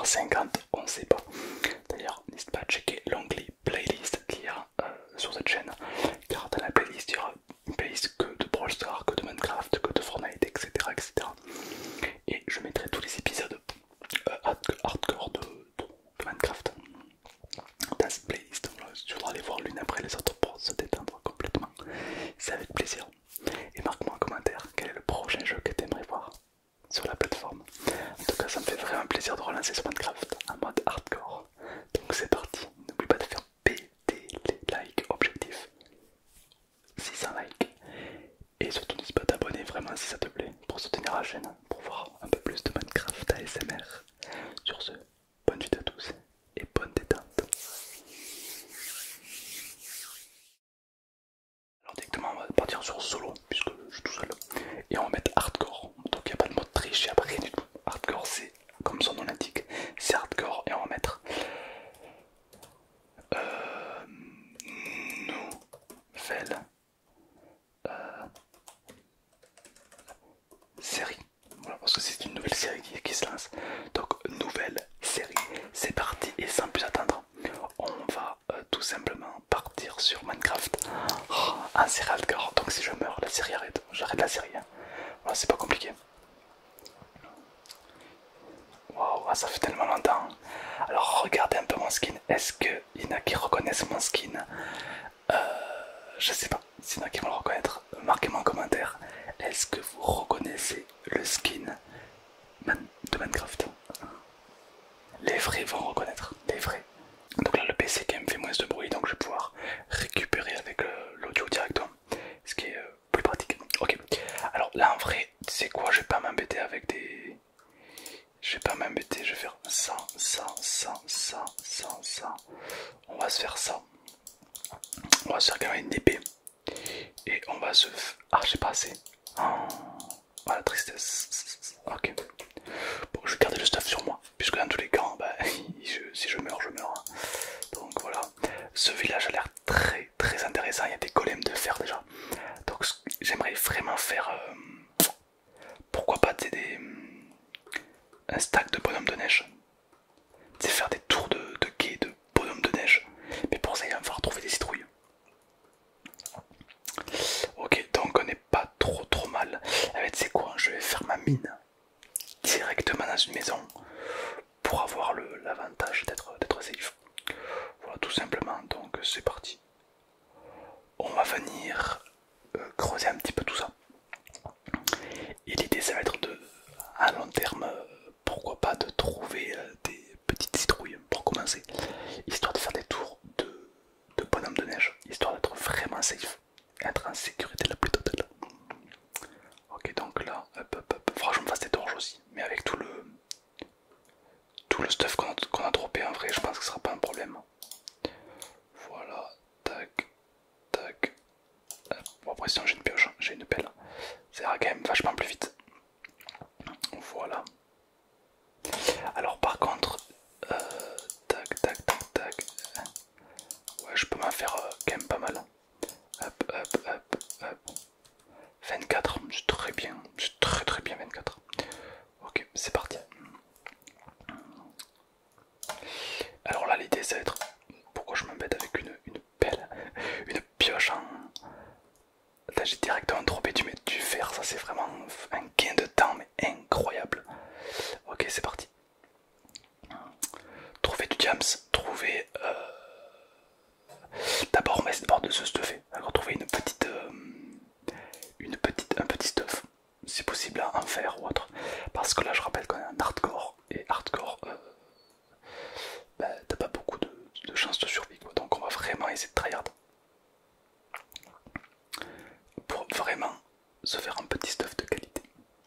voire 50, on ne sait pas. D'ailleurs, n'hésite pas à checker l'onglet playlist qu'il y a sur cette chaîne, car dans la playlist il y aura une playlist que de Brawl Stars, que de Minecraft, que de Fortnite, etc. etc. Et je mettrai tous les épisodes hardcore de Minecraft dans cette playlist. Voilà, si tu voudras aller voir l'une après les autres pour se détendre complètement, c'est avec plaisir. Et marque-moi en commentaire quel est le prochain jeu que tu aimerais voir sur la plateforme. En tout cas, ça me fait vraiment plaisir de relancer ce Minecraft en mode hardcore. Donc c'est parti, n'oublie pas de faire péter les likes, objectif 600 likes. Et surtout n'hésite pas à t'abonner vraiment si ça te plaît pour soutenir la chaîne, pour voir un peu plus de Minecraft ASMR. Sur ce, bonne nuit à tous et bonne détente. Alors directement on va partir sur solo puisque je suis tout seul. Et on va mettre hardcore. Donc il n'y a pas de mode triche, il n'y a pas rien du tout. Hardcore c'est comme son nom l'indique, c'est hardcore. Et on va mettre nouvelle série. Voilà, parce que c'est une nouvelle série qui se lance. Donc nouvelle série, c'est parti. Et sans plus attendre, on va tout simplement partir sur Minecraft. Oh, un série hardcore. Donc si je meurs, la série arrête. J'arrête la série. Hein. Voilà, c'est pas compliqué. Waouh, ah, ça fait tellement longtemps. Alors regardez un peu mon skin. Est-ce qu'il y en a qui reconnaissent mon skin? Je sais pas. S'il y en a qui vont le reconnaître, marquez-moi en commentaire. Est-ce que vous reconnaissez le skin de Minecraft? Les vrais vont reconnaître. Les vrais. Donc là le PC qui me fait moins de bruit, donc je vais pouvoir récupérer avec l'audio directement. Ce qui est plus pratique. Ok. Alors là en vrai, tu sais quoi, je vais pas m'embêter avec des... Je vais pas m'embêter, je vais faire ça, ça, ça, ça, ça, ça. On va se faire ça. On va se faire quand même une épée. Et on va se... Ah, j'ai pas assez. Oh, ah, la tristesse. Ok. Bon, je vais garder le stuff sur moi. Puisque dans tous les cas, bah, si je meurs, je meurs. Donc voilà. Ce village a l'air très très intéressant. Il y a des golems de fer déjà. Donc j'aimerais vraiment faire... pourquoi pas un stack de bonhommes de neige. C'est faire des tours de quai de bonhommes de neige. Mais pour ça, il va falloir trouver des citrouilles. Ok, donc on n'est pas trop mal. Eh ben, tu sais quoi, je vais faire ma mine directement dans une maison pour avoir l'avantage d'être safe. Voilà, tout simplement. Donc c'est parti. On va venir creuser un petit peu tout ça. Et l'idée, ça va être de, à long terme, pourquoi pas de trouver des petites citrouilles pour commencer, histoire de faire des tours de bonhomme de neige, histoire d'être vraiment safe, être en sécurité la plus totale. Ok, donc là, hop, hop, hop. Faudra que je me fasse des torches aussi, mais avec tout le stuff qu'on a droppé en vrai, je pense que ce sera pas un problème. Voilà, tac, tac. Bon, après, sinon j'ai une pioche, j'ai une pelle, ça ira quand même vachement plus vite. Voilà. Alors par contre, tac, tac, tac, tac. Ouais, je peux m'en faire quand même pas mal. Hop, hop, hop, hop. 24, c'est très bien, c'est très bien 24. Ok, c'est parti. Alors là, l'idée, ça va être... Pourquoi je m'embête avec une pelle, une pioche en... Là, j'ai directement droppé du fer, ça c'est vraiment un gain de temps, mais incroyable. Ok, c'est parti. Trouver du diams, trouver... D'abord, on va essayer d'abord de se stuffer. Alors, trouver un petit stuff, si possible en fer ou autre. Parce que là, je rappelle qu'on est en hardcore, et hardcore, bah, t'as pas beaucoup de chances de survie, quoi. Donc, on va vraiment essayer de tryhard pour vraiment se faire un petit stuff de qualité.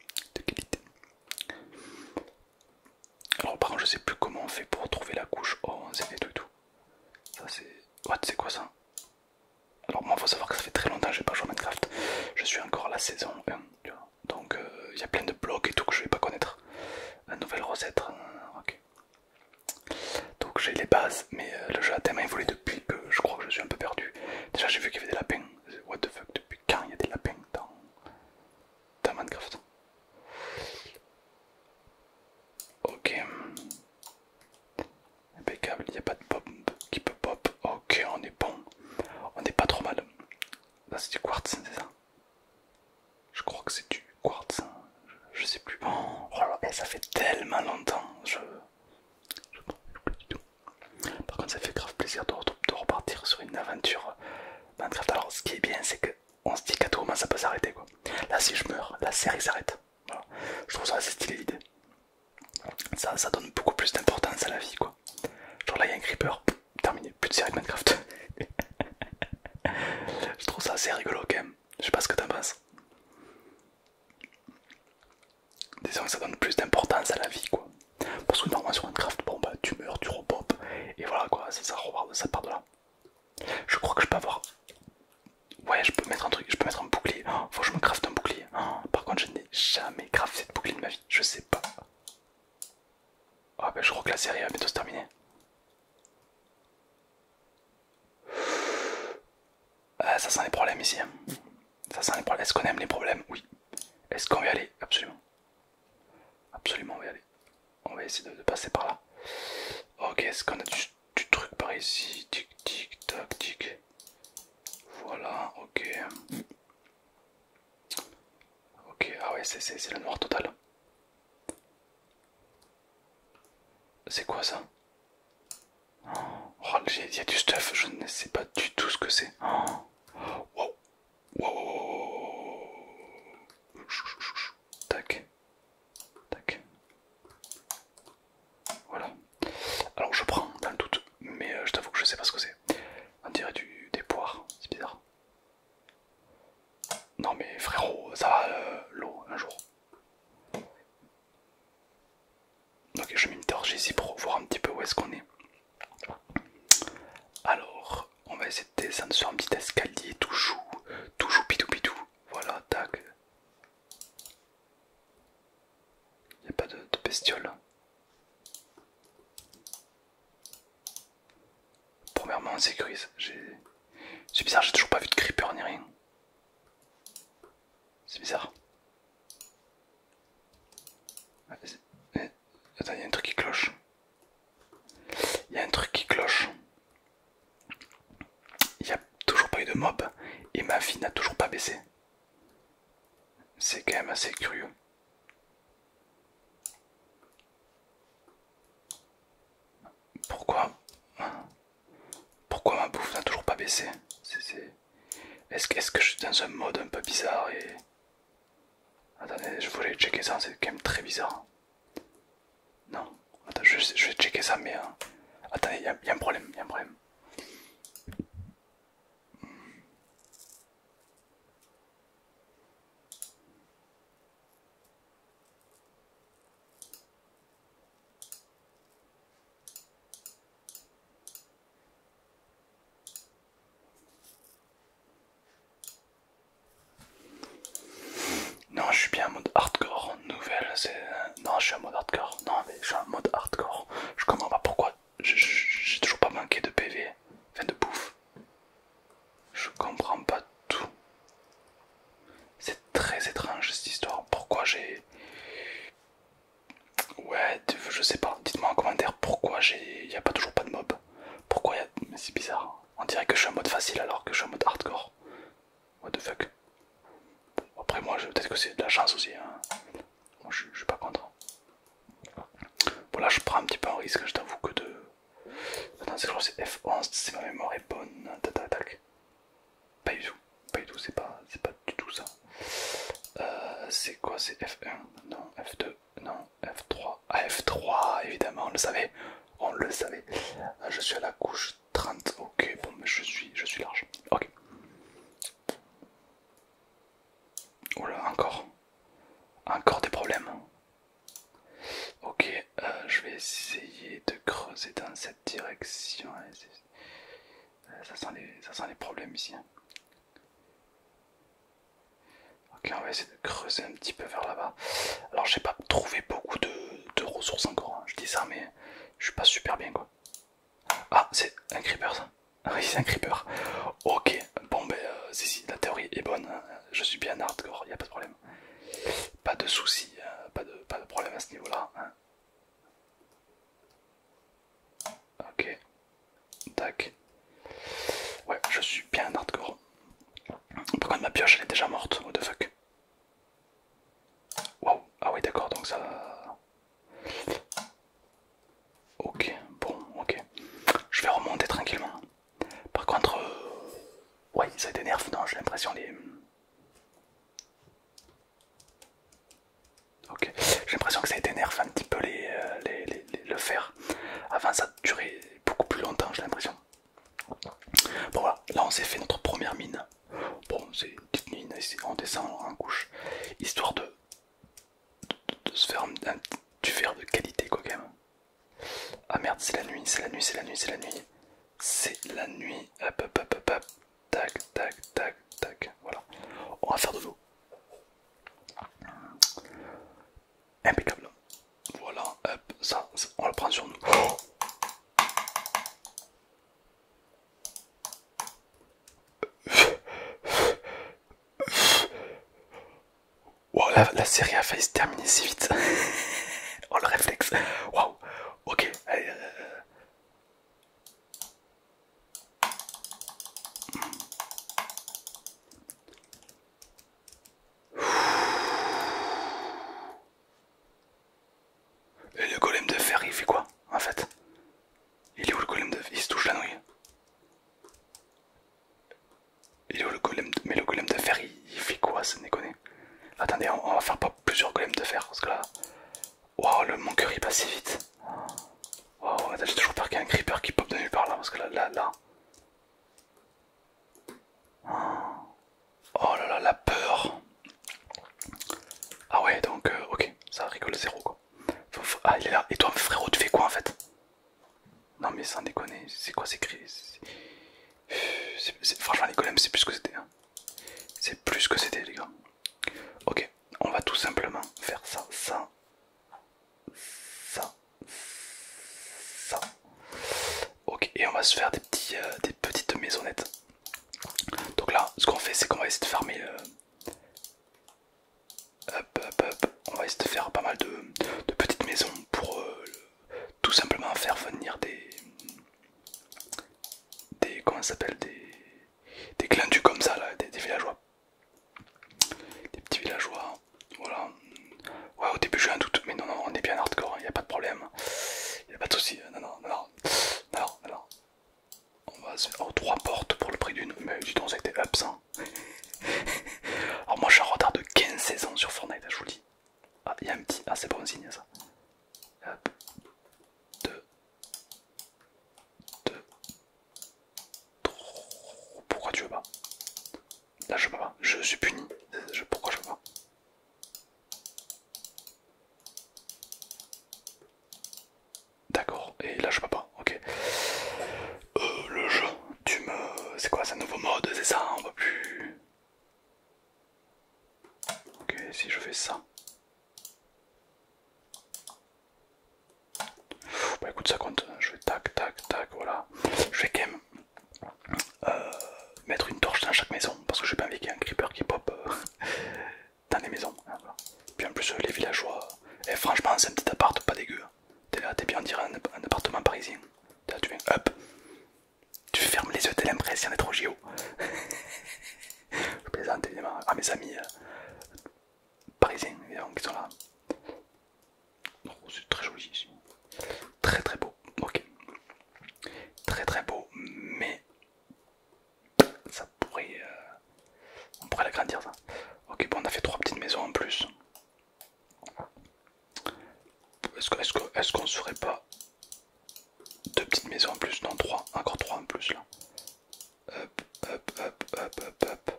Alors, par contre, je sais plus comment on fait pour trouver la couche. Oh, c'est fait tout. Ça, c'est. What, c'est quoi ça? Alors moi, faut savoir que ça fait très longtemps que j'ai pas joué à Minecraft. Je suis encore à la saison 1, tu vois. Donc il y a plein de blocs et tout que je vais pas connaître. La nouvelle recette, ok. Donc j'ai les bases, mais le jeu a tellement évolué depuis que je crois que je suis un peu perdu. Déjà j'ai vu qu'il y avait des lapins. What the fuck, depuis quand il y a des lapins dans Minecraft? Ok. tellement longtemps. Je m'en rappelle plus du tout. Par contre, ça fait grave plaisir de repartir sur une aventure Minecraft. Alors, ce qui est bien, c'est que on se dit qu'à tout moment ça peut s'arrêter quoi. Là, si je meurs, la série s'arrête. Voilà. Je trouve ça assez stylé l'idée. Ça donne beaucoup plus d'importance à la vie quoi. Genre là, il y a un creeper, terminé, plus de série de Minecraft. Je trouve ça assez rigolo quand même. Je sais pas ce que t'en penses. Disons que ça donne plus d'importance à la vie quoi. Parce que normalement sur Minecraft, bon bah tu meurs, tu repopes, et voilà quoi, ça part de là. Je crois que je peux avoir. Ouais, je peux mettre un truc, je peux mettre un bouclier. Oh, faut que je me crafte un bouclier. Oh, par contre, je n'ai jamais crafté de bouclier de ma vie, je sais pas. Ah bah je crois que la série va bientôt se terminer. Ça sent les problèmes ici. Ça sent les problèmes. Est-ce qu'on aime les problèmes? Oui. Est-ce qu'on va y aller? Absolument. Absolument, on va y aller. On va essayer de passer par là. Ok, est-ce qu'on a du truc par ici? Tic, tic, tac, tic. Voilà, ok. Ok, ah ouais, c'est le noir total. C'est quoi ça? Oh, il y a du stuff, je ne sais pas du tout ce que c'est. Oh, wow. Wow. Tac, tac. Voilà. Alors je prends dans le doute, mais je t'avoue que je sais pas ce que c'est. On dirait des poires, c'est bizarre. Non mais frérot, ça va l'eau un jour. Ok, je mets une torche ici pour voir un petit peu où est-ce qu'on est. Alors, on va essayer de descendre sur un petit escalier tout chou pitou pitou. Voilà, tac. Y a pas de bestiole. Premièrement, on sécurise. C'est bizarre, j'ai toujours pas vu de creeper ni rien. C'est bizarre. Attends, il y a un truc qui cloche. Il y a un truc qui cloche. Il n'y a toujours pas eu de mob et ma vie n'a toujours pas baissé. C'est quand même assez curieux. Pourquoi Pourquoi ma bouffe n'a toujours pas baissé? Est-ce que je suis dans un mode un peu bizarre et... Attendez, je voulais checker ça, c'est quand même très bizarre. Non, attends, je vais checker ça, mais... Attendez, il y a un problème, il y a un problème. Non, je suis bien en mode hardcore. Nouvelle, c'est... Non, je suis en mode hardcore. Non, mais je suis en mode hardcore. Je comprends pas pourquoi. J'ai toujours pas manqué de PV. Enfin, de bouffe. Je comprends pas tout. C'est très étrange cette histoire. Pourquoi j'ai... Ouais, je sais pas. Dites-moi en commentaire pourquoi il y a pas toujours pas de mob. Pourquoi il y a... Mais c'est bizarre. On dirait que je suis en mode facile alors que je suis en mode hardcore. What the fuck. Après moi, peut-être que c'est de la chance aussi. Hein. Moi, je suis pas contre. Bon là, je prends un petit peu un risque. Je t'avoue que de... Attends, c'est F11 si ma mémoire est bonne. Tac, tac. Pas du tout. Pas du tout. C'est pas du tout ça. C'est quoi? C'est F1? Non, F2? Non, F3. Ah, F3, évidemment, on le savait. On le savait. Je suis à la couche 30. Ok, bon, mais je suis large. Ok. Oula, encore. Encore des problèmes. Ok, je vais essayer de creuser dans cette direction. Ça sent les problèmes ici. Ok, on va essayer de creuser un petit peu vers là-bas. Alors, j'ai pas trouvé beaucoup de ressources encore. Hein. Je dis ça, mais je suis pas super bien quoi. Ah, c'est un creeper ça. Oui, c'est un creeper. Ok, bon, ben, si, la théorie est bonne. Je suis bien hardcore, y a pas de problème. Pas de soucis, pas de problème à ce niveau-là. Hein. Ok, tac. Ouais, je suis bien hardcore. Par contre, ma pioche elle est déjà morte. What the fuck. Wow, ah oui, d'accord, donc ça. l'impression les... Ok, j'ai l'impression que ça a été nerf un petit peu le fer. Avant ça durait beaucoup plus longtemps, j'ai l'impression. Bon voilà, là on s'est fait notre première mine. Bon, c'est une petite mine, on descend en couche, histoire de se faire du verre de qualité quoi quand même. Ah merde, c'est la nuit, c'est la nuit, c'est la nuit, c'est la nuit. C'est la nuit. Hop, hop, hop, hop, hop. Tac, tac, tac, tac. Voilà. On va faire de l'eau. Impeccable. Voilà, hop, ça, on le prend sur nous. Oh, wow, la série a failli se terminer si vite. Oh le réflexe. Waouh. Ok, allez, Et le golem de fer, il fait quoi en fait? Il est où le golem de fer? Il se touche la nouille. Il est où le golem de... Mais le golem de fer, il fait quoi, ça déconne? Attendez, on va faire pas plusieurs golems de fer parce que là... Waouh, mon cœur il passe si vite. Waouh, attends, j'ai toujours peur qu'il y ait un creeper qui pop de nulle part là parce que là... Oh là là, la peur. Ah ouais, donc ok, ça rigole zéro quoi. Ah, il est là. Et toi, frérot, tu fais quoi en fait? Non mais sans déconner, c'est quoi ces cris? Franchement, les golems, c'est plus que c'était. Hein. C'est plus que c'était, les gars. Ok, on va tout simplement faire ça, ça, ça, ça. Ok, et on va se faire des petites maisonnettes. Donc là, ce qu'on fait, c'est qu'on va essayer de farmer. Hop, hop, hop. On va essayer de faire pas mal de petites maisons pour tout simplement faire venir comment ça s'appelle, des glindus comme ça là, des villageois, des petits villageois, voilà. Ouais, au début j'ai un doute, mais non, non, on est bien hardcore, il n'y a pas de problème, il n'y a pas de souci, non, non, non, non, non, non. On va se faire 3 portes pour le prix d'une, mais dis donc ça a été up ça. Alors moi je suis en retard de 15 saisons sur Fortnite, je vous le dis. Ah, il y a un petit, ah c'est bon signe ça. Hop, 2, 2, 3, pourquoi tu veux pas? Là je peux pas, je suis puni, pourquoi je peux pas? D'accord, et là je peux pas, ok. Le jeu, tu me... C'est quoi, c'est un nouveau mode, c'est ça, on va plus... Ok, si je fais ça... Bah écoute, ça compte, je vais tac, tac, tac, voilà. Je vais quand même mettre une torche dans chaque maison, parce que j'ai pas envie qu'il y ait un creeper qui pop dans les maisons. Hein, voilà. Puis en plus, les villageois... Et franchement, c'est un petit appart, pas dégueu. T'es là, t'es bien, on dirait un appartement parisien. Là, tu viens, hop, tu fermes les yeux, t'as l'impression d'être au JO. Je plaisante évidemment à mes amis parisiens, évidemment, qui sont là. Oh, c'est très joli ici. Très très beau, ok. Très très beau, mais ça pourrait... on pourrait l'agrandir ça. Ok, bon, on a fait 3 petites maisons en plus. Est-ce qu'on se ferait pas 2 petites maisons en plus? Non, 3, encore 3 en plus là. Hop, hop, hop, hop, hop, hop.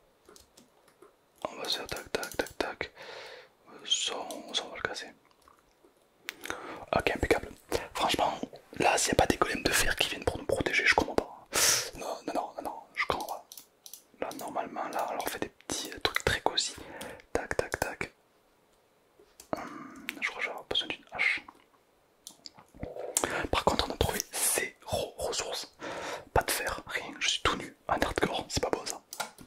On va se faire tac, tac, tac, tac. Ça, on va le casser. Ok, impeccable. Franchement, là, s'il n'y a pas des golems de fer qui viennent pour nous protéger, je comprends pas. Non, non, non, non, non, je comprends pas. Là, normalement, là, on leur fait des petits trucs très cosy. Tac, tac, tac. Je crois que j'aurai besoin d'une hache. Par contre, on a trouvé zéro ressources. Pas de fer, rien. Je suis tout nu en hardcore, c'est pas beau ça.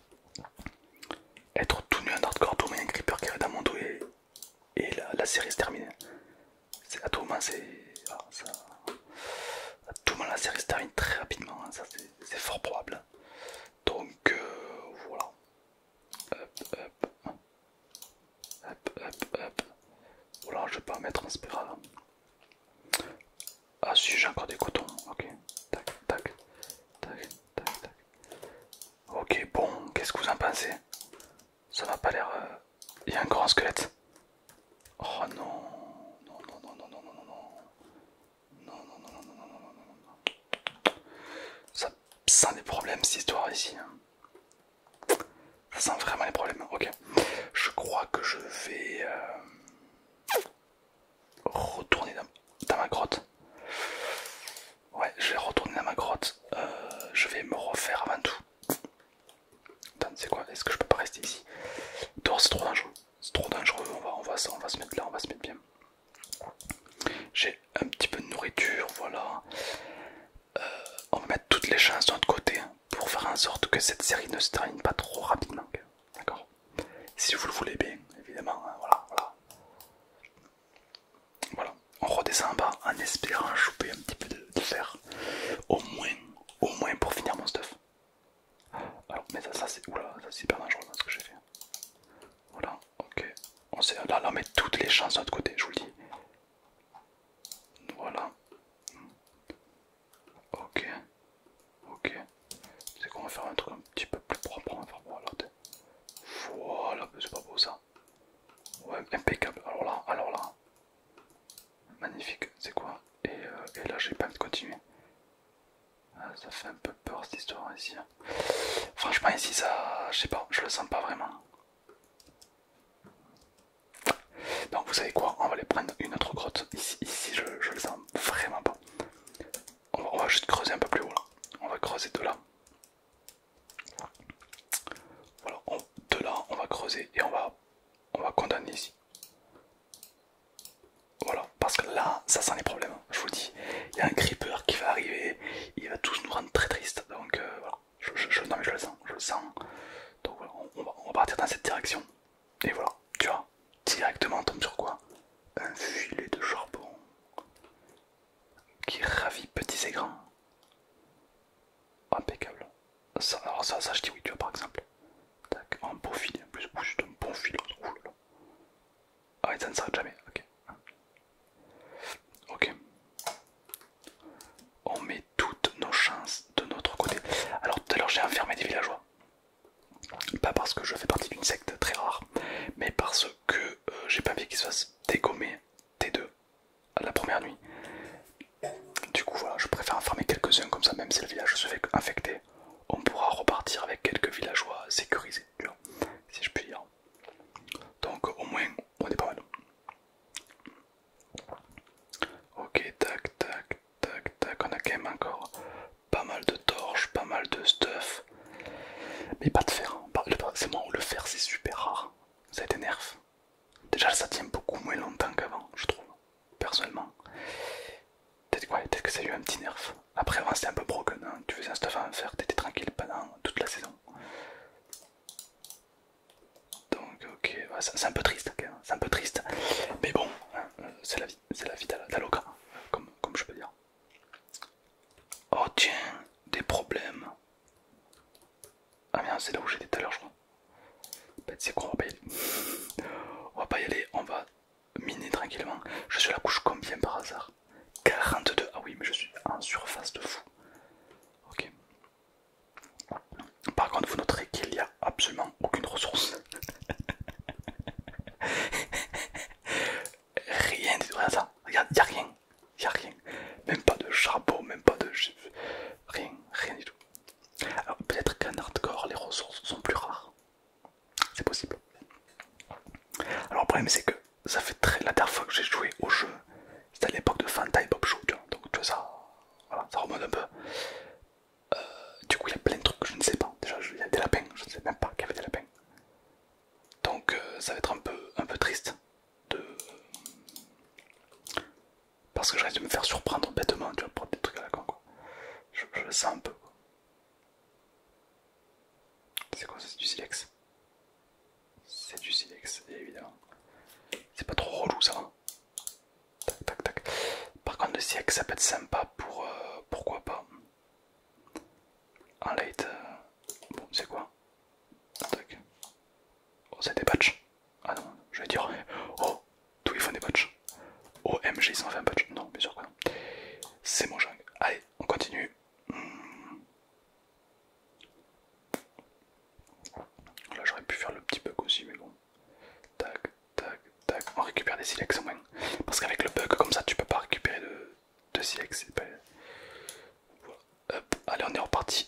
Être tout nu en hardcore, tout le monde un creeper qui est dans mon dos et la série se termine. À tout moment, c'est. Ah, à tout moment, la série se termine très rapidement. Hein, ça, c'est fort probable. Donc, voilà. Hop, hop. Hop, hop, hop. Voilà, je vais pas mettre un spiral. Ah, si, j'ai encore des cotons. Ok. Tac, tac, tac, tac, tac. Ok, bon, qu'est-ce que vous en avancer. Ça m'a pas l'air... Il y a encore un squelette. Oh non. Non, non, non, non, non, non, non, non. Non, non, non, non, non, non, non, non, non. Ça sent des problèmes cette histoire ici. Ça sent vraiment les problèmes. Ok. Je crois que je vais retourner dans ma grotte. Ouais, je vais retourner dans ma grotte. Je vais me refaire avant tout. Attends, c'est quoi? Est-ce que je peux pas rester ici? Dehors, c'est trop dangereux. C'est trop dangereux. On va se mettre là, on va se mettre bien. J'ai un petit peu de nourriture, voilà. On va mettre toutes les chances de notre côté pour faire en sorte que cette série ne se termine pas trop rapidement. D'accord? Si vous le voulez bien, évidemment. Hein, voilà, voilà. Voilà. On redescend en bas en espérant choper un petit peu de fer. Au moins pour finir mon stuff. Alors, mais ça c'est. Oula, ça c'est hyper dangereux ce que j'ai fait. Voilà, ok. Là, on met toutes les chances de notre côté, je vous le dis. Voilà. Ok. Ok. C'est qu'on va faire un truc un petit peu plus propre. On va faire voilà. Voilà, c'est pas beau ça. Ouais, impeccable. Alors là. Magnifique. C'est quoi? Et là, j'ai pas envie de continuer. Ah, ça fait un peu peur cette histoire ici. Franchement, ici, ça. Je sais pas, je le sens pas vraiment. Donc, vous savez quoi? On va aller prendre une autre grotte. Ici je le sens vraiment pas. On va juste creuser un peu plus haut là. On va creuser de là. Voilà, de là, on va creuser et on va condamner ici. Voilà, parce que là, ça sent les problèmes. Je vous le dis, il y a un creeper qui va arriver, il va tous nous rendre très tristes. Donc voilà, non mais je le sens, je le sens. Donc voilà, on va partir dans cette direction. Et voilà, tu vois, directement on tombe sur quoi? Un filet de charbon qui ravit petits et grands. Impeccable. Alors ça je dis oui, tu vois, par exemple. Tac, un beau filet, en plus, c'est un bon filet. Oulala. Ah, et ça ne s'arrête jamais, ok. Ok. On met toutes nos chances de notre côté. Alors tout à l'heure j'ai enfermé des villageois. Pas parce que je fais partie d'une secte très rare, mais parce que j'ai pas envie qu'ils se fassent dégommer T2 à la première nuit. Du coup voilà, je préfère enfermer quelques-uns comme ça, même si le village se fait infecter, on pourra repartir avec quelques villageois sécurisés, tu vois, si je puis dire. Donc au moins on est pas mal. Ok, tac, tac, tac, tac, on a quand même encore pas mal de torches, pas mal de stuff. Mais pas de fer, c'est moi où le fer c'est super rare, ça a été nerf. Déjà ça tient beaucoup moins longtemps qu'avant, je trouve, personnellement. Peut-être que ça a eu un petit nerf. Après avant c'était un peu broken, hein. Tu faisais un stuff à faire, t'étais tranquille pendant toute la saison. Donc ok, ouais, c'est un peu triste, okay, hein. C'est un peu triste. Mais bon, hein, c'est la vie d'Aloca, comme je peux dire. Oh tiens, des problèmes. Ah merde, c'est là où j'étais tout à l'heure je crois. Ben, c'est quoi, on va pas y aller. On va pas y aller, on va miner tranquillement. Je suis à la couche combien par hasard? 42. Ah oui, mais je suis en surface de fou. Ok. Par contre, vous noterez qu'il n'y a absolument aucune ressource. Rien du tout, rien ça. Regarde, il n'y a rien. Il n'y a rien. Même pas de charbon, même pas de... Rien, rien du tout. Alors peut-être qu'en hardcore, les ressources sont plus rares. C'est possible. Alors le problème c'est que ça fait la dernière fois que j'ai joué au jeu, c'était à l'époque de Fanta et Bob Show, tu vois. Donc tu vois ça, voilà, ça remonte un peu. Du coup il y a plein de trucs que je ne sais pas. Déjà il y a des lapins, je ne sais même pas qu'il y avait des lapins. Donc ça va être un peu triste de... Parce que je risque de me faire surprendre bêtement, tu vois, pour des trucs à la con quoi. Je le sens un peu quoi. C'est quoi ça? C'est du silex. C'est du silex, évidemment. C'est pas trop relou ça. Tac tac tac. Par contre le silex ça peut être sympa pour... pourquoi pas. En late... bon c'est quoi? Tac. Oh c'est des patchs. Ah non, je vais dire... Oh, tous ils font des patchs. OMG ils ont fait un patch. Non, bien sûr que non. C'est mon jungle. Allez, on continue. le silex. Pas... Voilà. Hop, allez, on est reparti.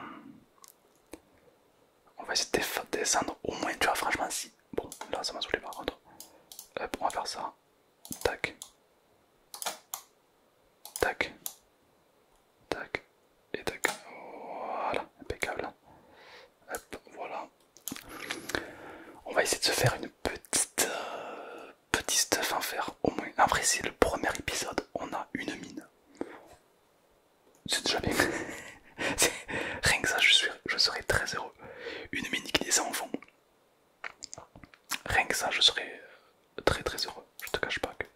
On va essayer de descendre au moins, tu vois, franchement, si. Bon, là, ça m'a saoulé par contre. Hop, on va faire ça. Tac. Tac. Tac. Et tac. Voilà, impeccable. Hop, voilà. On va essayer de se faire une petite stuff à faire au moins. Après, c'est le premier épisode, on a une mine. C'est déjà bien. Rien que ça, je serais très heureux. Une mine qui descend en fond. Rien que ça, je serais très très heureux. Je te cache pas que.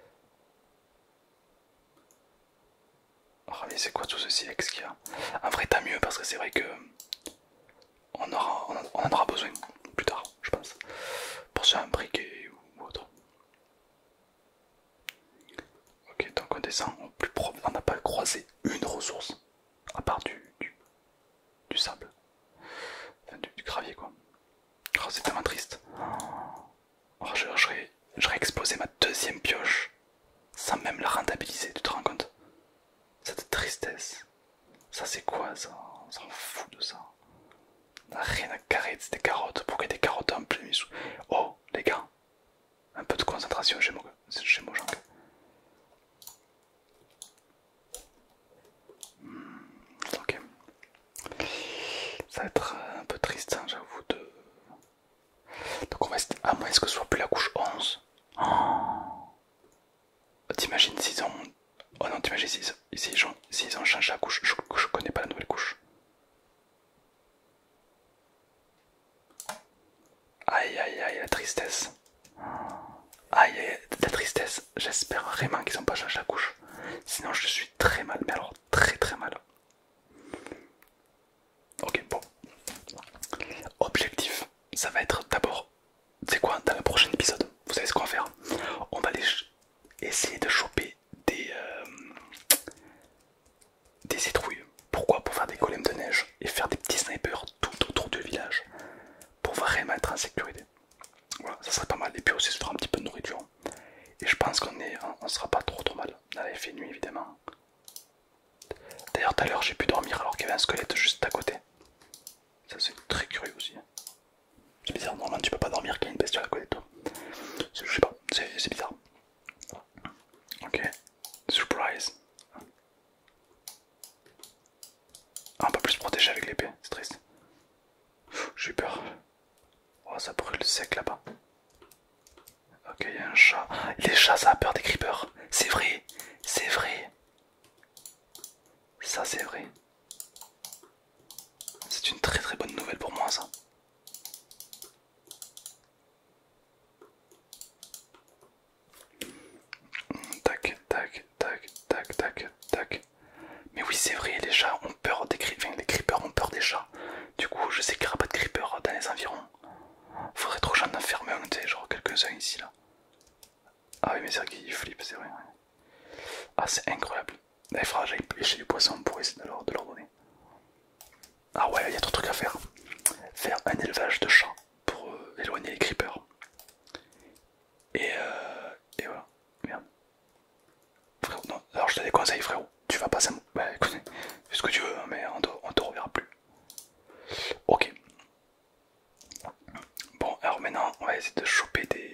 Oh, mais c'est quoi tout ce silex qu'il y a? En vrai, tant mieux parce que c'est vrai que on en aura besoin plus tard, je pense. Pour se imbriquer ou autre. Ok, donc on descend au plus profond. On n'a pas croisé une ressource à part du sable, enfin, du gravier quoi. Oh, c'est tellement triste. Oh, j'aurais explosé ma deuxième pioche sans même la rentabiliser, tu te rends compte? Cette tristesse. Ça c'est quoi ça? On s'en fout de ça. On n'a rien à carrer, c'est des carottes. Pourquoi des carottes en plein milieu? Oh les gars, un peu de concentration chez Mojang. Ok. Ça va être un peu triste, hein, j'avoue. Donc on va essayer, à moins que ce soit plus la couche 11. Oh. T'imagines s'ils ont... Oh non, t'imagines s'ils ont changé la couche. Je connais pas la nouvelle couche. Aïe aïe aïe, la tristesse. Aïe aïe, la tristesse. J'espère vraiment qu'ils ont pas changé la couche. Sinon je suis très mal, mais alors très très mal. Ok, bon. Objectif, ça va être d'abord, c'est quoi, dans le prochain épisode, vous savez ce qu'on va faire? On va aller essayer de choper des citrouilles. Pourquoi? Pour faire des golems de neige et faire des petits snipers tout autour du village. Pour vraiment être en sécurité. Voilà, ça serait pas mal. Et puis aussi se faire un petit peu de nourriture. Et je pense on sera pas trop mal. Là il fait nuit évidemment. D'ailleurs tout à l'heure j'ai pu dormir alors qu'il y avait un squelette juste à côté. Ça c'est très curieux aussi. C'est bizarre, normalement tu peux pas dormir qu'il y a une bestiole à côté de toi. Je sais pas, c'est bizarre. Ok, surprise. Ah, on peut plus se protéger avec l'épée, c'est triste. J'ai eu peur. Oh, ça brûle sec là-bas. Ok, il y a un chat. Les chats, ça a peur des creepers. C'est vrai, c'est vrai. Ça, c'est vrai. C'est une très très bonne nouvelle pour moi, ça. Tac, tac, tac, tac, tac, tac. Mais oui, c'est vrai, les chats ont peur des creepers. Enfin, les creepers ont peur des chats. Du coup, je sais qu'il n'y aura pas de creepers dans les environs. Faudrait trop que j'en enferme un, tu sais, genre quelques-uns ici là. Ah oui, mais c'est vrai qu'il flippe, c'est vrai. Ouais. Ah, c'est incroyable. Là, il faudra que j'aille pêcher du poisson pour essayer de leur donner. Ah ouais, il y a trop de trucs à faire. Faire un élevage de chats pour éloigner les creepers. Et voilà. Merde. Frérot, non. Alors je te déconseille, frérot. Tu vas passer. Bah écoute, fais ce que tu veux, hein, mais on te reverra plus. Ok. Bon, alors maintenant, on va essayer de choper des